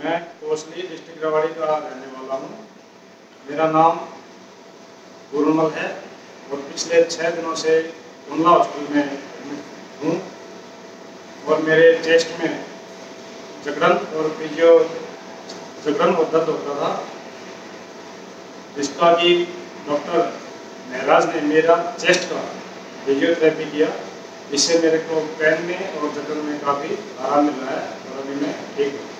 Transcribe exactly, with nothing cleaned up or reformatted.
मैं कोसली डिस्ट्रिक्ट रेवाड़ी का रहने वाला हूँ। मेरा नाम गुरुमल है और पिछले छः दिनों से कुंडला हॉस्पिटल में एडमिट हूँ और मेरे चेस्ट में जकड़न और फिजियो जकड़न और दर्द होता था, जिसका कि डॉक्टर महराज ने मेरा चेस्ट का फिजियोथेरेपी किया, जिससे मेरे को पैन में और जकड़न में काफ़ी आराम मिल रहा है और अभी मैं ठीक हूँ।